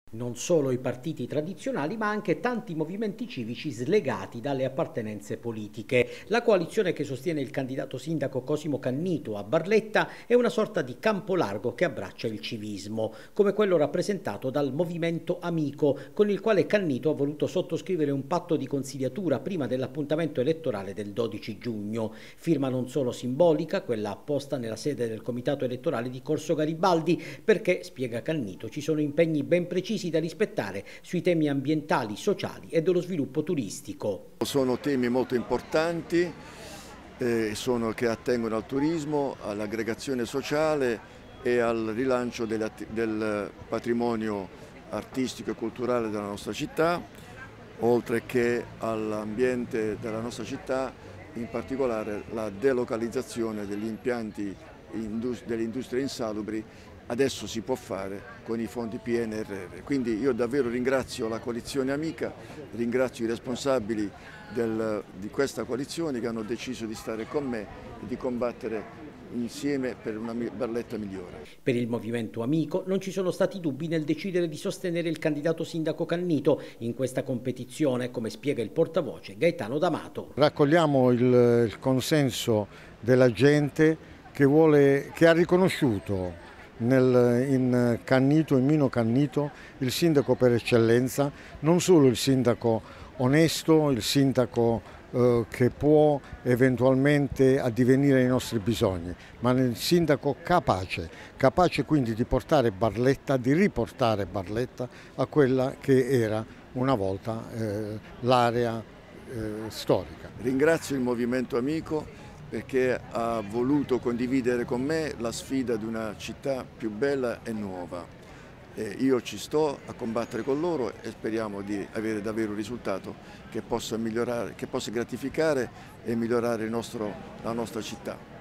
Non solo i partiti tradizionali, ma anche tanti movimenti civici slegati dalle appartenenze politiche. La coalizione che sostiene il candidato sindaco Cosimo Cannito a Barletta è una sorta di campo largo che abbraccia il civismo, come quello rappresentato dal Movimento Amico, con il quale Cannito ha voluto sottoscrivere un patto di consigliatura prima dell'appuntamento elettorale del 12 giugno. Firma non solo simbolica, quella apposta nella sede del comitato elettorale di Corso Garibaldi, perché, spiega Cannito, ci sono impegni ben precisi da rispettare sui temi ambientali, sociali e dello sviluppo turistico. Sono temi molto importanti che attengono al turismo, all'aggregazione sociale e al rilancio del patrimonio artistico e culturale della nostra città, oltre che all'ambiente della nostra città, in particolare la delocalizzazione degli impianti delle industrie insalubri. Adesso si può fare con i fondi PNRR. Quindi io davvero ringrazio la coalizione Amica, ringrazio i responsabili di questa coalizione che hanno deciso di stare con me e di combattere insieme per una Barletta migliore. Per il Movimento Amico non ci sono stati dubbi nel decidere di sostenere il candidato sindaco Cannito in questa competizione, come spiega il portavoce Gaetano D'Amato. Raccogliamo il consenso della gente che ha riconosciuto in Cannito, in Mino Cannito, il sindaco per eccellenza, non solo il sindaco onesto, il sindaco che può eventualmente addivenire ai nostri bisogni, ma il sindaco capace quindi di portare Barletta, di riportare Barletta a quella che era una volta l'area storica. Ringrazio il Movimento Amico perché ha voluto condividere con me la sfida di una città più bella e nuova. Io ci sto a combattere con loro e speriamo di avere davvero un risultato che possa migliorare, che possa gratificare e migliorare la nostra città.